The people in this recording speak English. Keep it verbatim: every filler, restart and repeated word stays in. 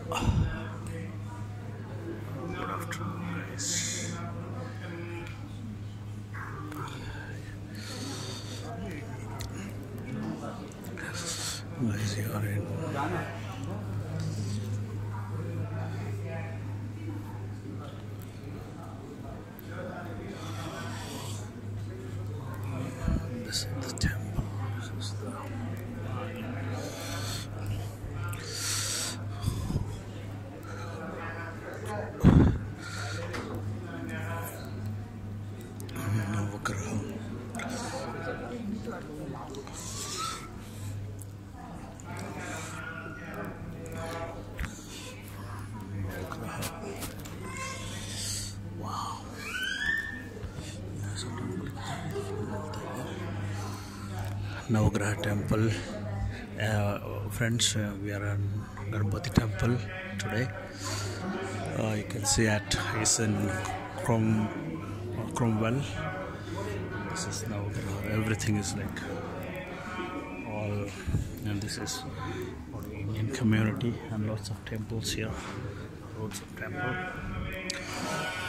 Good afternoon, guys. Guys, you are in this is the temple. This is the Navagraha. Wow. Yes, a temple. Navagraha temple. Uh, friends, uh, we are in Ganpati temple today. Uh, you can see at it's in Crom uh, Cromwell. This is Navagraha. Everything is like all, and this is for the Indian community and lots of temples here. Lots of temple.